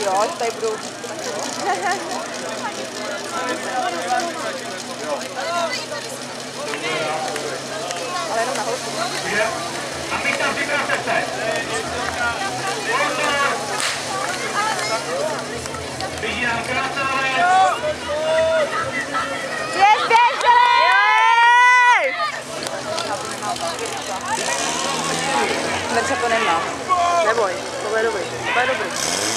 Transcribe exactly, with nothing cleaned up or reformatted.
Jo, tady budou... Ale jenom na holku. A my tam připravte se. Běží nám krásávě. Běž, běž, běž! Hned se to nemá. Neboj, to bude dobrý, to bude dobrý.